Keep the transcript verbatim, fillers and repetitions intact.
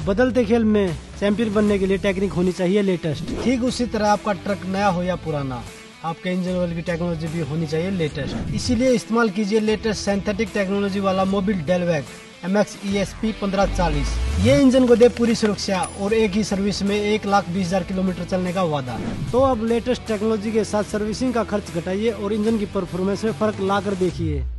बदलते खेल में चैंपियन बनने के लिए टेक्निक होनी चाहिए लेटेस्ट। ठीक उसी तरह आपका ट्रक नया हो या पुराना, आपके इंजन ऑयल की टेक्नोलॉजी भी होनी चाहिए लेटेस्ट। इसीलिए इस्तेमाल कीजिए लेटेस्ट सिंथेटिक टेक्नोलॉजी वाला Mobil Delvac M X E S P पंद्रह चालीस। ये इंजन को दे पूरी सुरक्षा और एक ही सर्विस में एक लाख बीस हजार किलोमीटर चलने का वादा। तो अब लेटेस्ट टेक्नोलॉजी के साथ सर्विसिंग का खर्च घटाइए और इंजन की परफॉर्मेंस में फर्क ला कर देखिए।